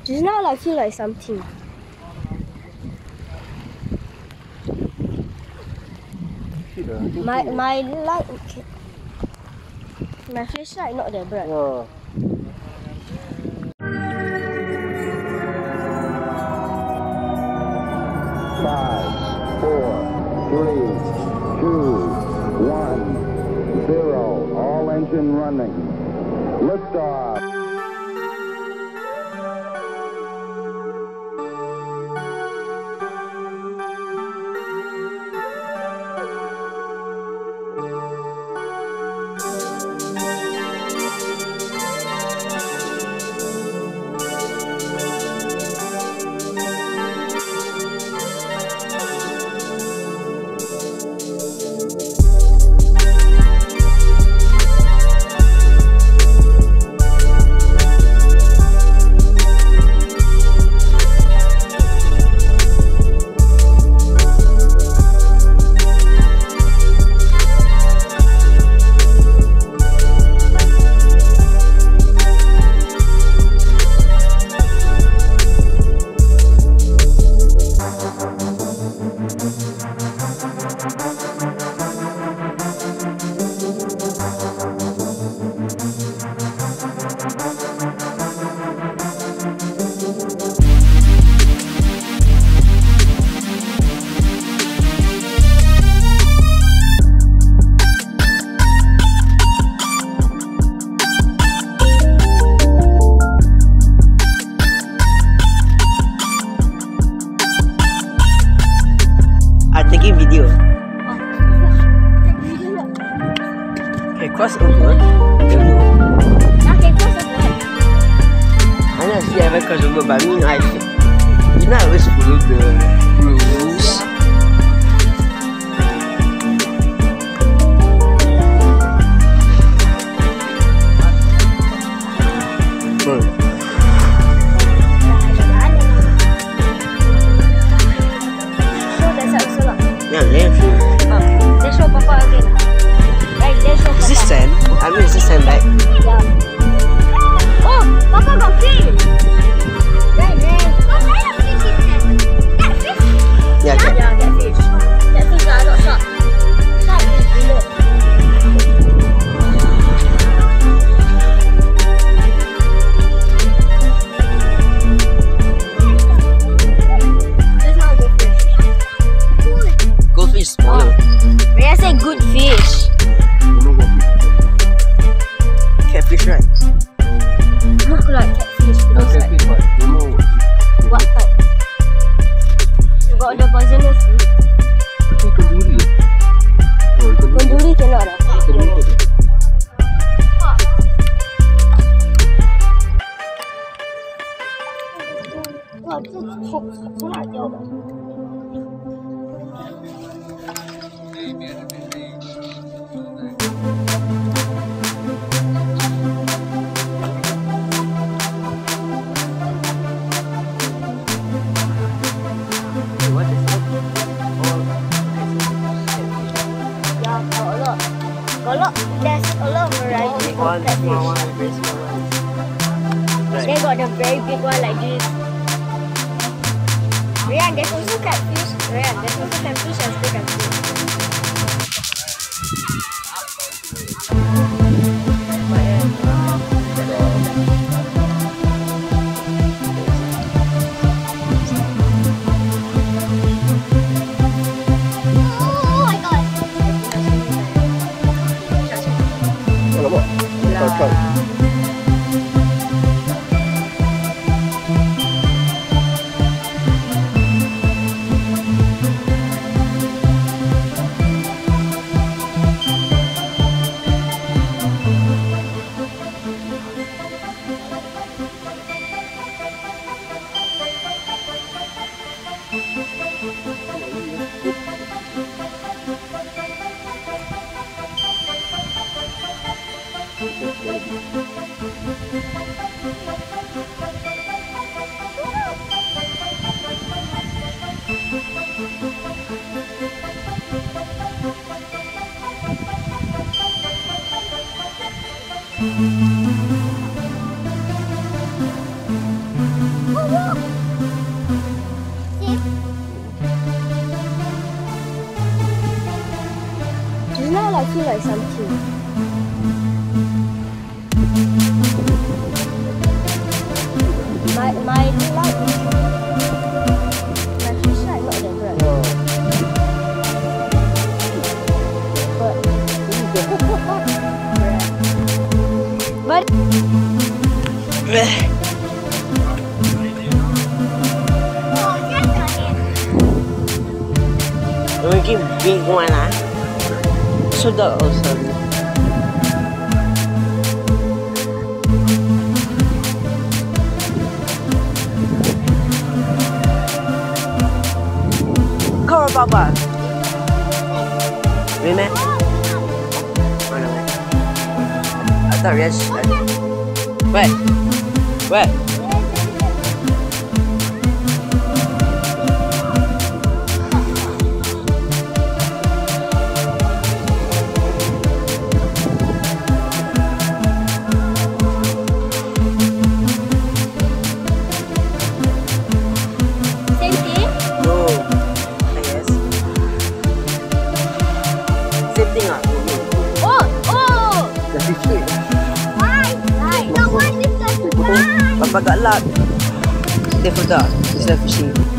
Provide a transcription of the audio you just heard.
Just now I feel like something. My light, okay. My flashlight not that bright. Yeah. Five, 4, 3, 2, 1, 0. All engine running. Liftoff. Video. Okay, cross over. Okay, cross over. I know see I have cross over, but I mean you know I always follow the rules. Let's show Papa again. Right, let's show Papa. Is this sand? I mean, is this sand back? Yeah. Oh, Papa got fish. Right there. Yeah, get fish. That fish are not sharp. Sharp is below. There's not good fish. Goldfish smaller. May I say good fish? Catfish, right? Look like catfish. What type? You got the poisonous fish. Kenduri cannot lah. Wah, tu sangat jauh. Kalau there's a lot of variety of catfish. They got the very big one like this. Rian, there's also catfish. Rian, there's also catfish and still catfish. like something. My light is my flashlight not that bright. But Mungkin big one lah. So that also. Kau apa? Mana? Mana? I thought yes. Where? Where? Papa got luck. Dia photo. He's fishing.